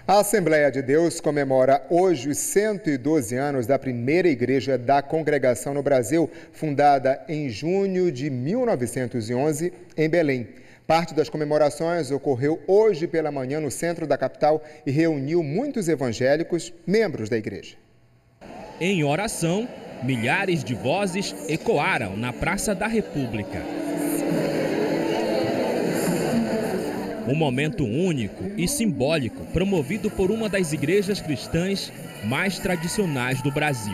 A Assembleia de Deus comemora hoje os 112 anos da primeira igreja da congregação no Brasil, fundada em junho de 1911, em Belém. Parte das comemorações ocorreu hoje pela manhã no centro da capital e reuniu muitos evangélicos, membros da igreja. Em oração, milhares de vozes ecoaram na Praça da República. Um momento único e simbólico promovido por uma das igrejas cristãs mais tradicionais do Brasil.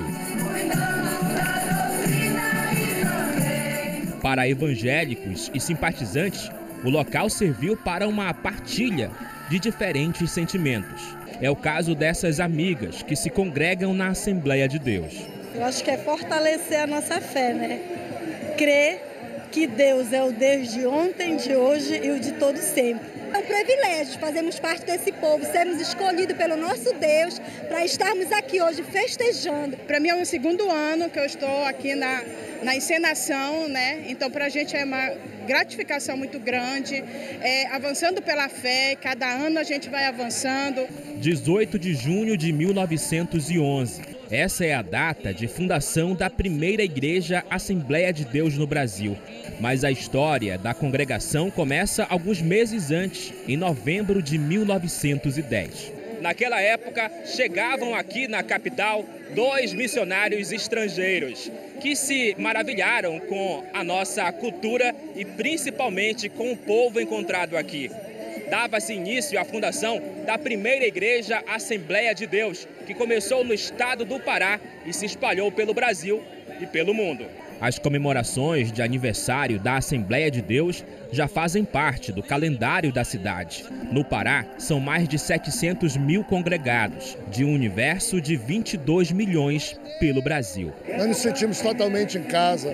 Para evangélicos e simpatizantes, o local serviu para uma partilha de diferentes sentimentos. É o caso dessas amigas que se congregam na Assembleia de Deus. Eu acho que é fortalecer a nossa fé, né? Crer que Deus é o Deus de ontem, de hoje e o de todo sempre. É um privilégio fazermos parte desse povo, sermos escolhidos pelo nosso Deus para estarmos aqui hoje festejando. Para mim é o segundo ano que eu estou aqui na encenação, né? Então para a gente é uma gratificação muito grande, avançando pela fé, cada ano a gente vai avançando. 18 de junho de 1911. Essa é a data de fundação da primeira igreja Assembleia de Deus no Brasil. Mas a história da congregação começa alguns meses antes, em novembro de 1910. Naquela época, chegavam aqui na capital 2 missionários estrangeiros que se maravilharam com a nossa cultura e principalmente com o povo encontrado aqui. Dava-se início à fundação da primeira igreja Assembleia de Deus, que começou no estado do Pará e se espalhou pelo Brasil e pelo mundo. As comemorações de aniversário da Assembleia de Deus já fazem parte do calendário da cidade. No Pará, são mais de 700 mil congregados, de um universo de 22 milhões pelo Brasil. Nós nos sentimos totalmente em casa,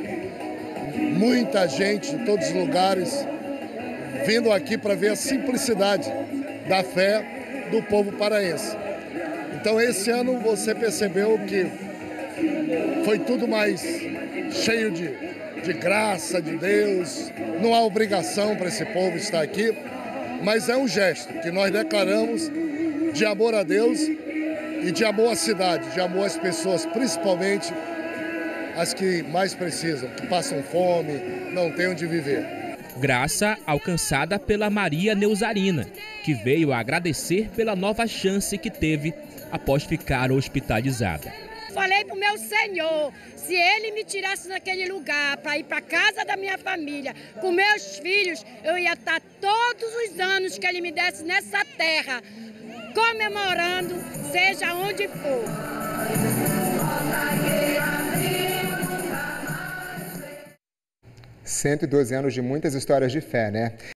muita gente de todos os lugares, vindo aqui para ver a simplicidade da fé do povo paraense. Então esse ano você percebeu que foi tudo mais cheio de graça de Deus, não há obrigação para esse povo estar aqui, mas é um gesto que nós declaramos de amor a Deus e de amor à cidade, de amor às pessoas, principalmente as que mais precisam, que passam fome, não têm onde viver. Graça alcançada pela Maria Neusarina, que veio a agradecer pela nova chance que teve após ficar hospitalizada. Falei para o meu Senhor, se Ele me tirasse naquele lugar para ir para a casa da minha família, com meus filhos, eu ia estar todos os anos que Ele me desse nessa terra, comemorando, seja onde for. 112 anos de muitas histórias de fé, né?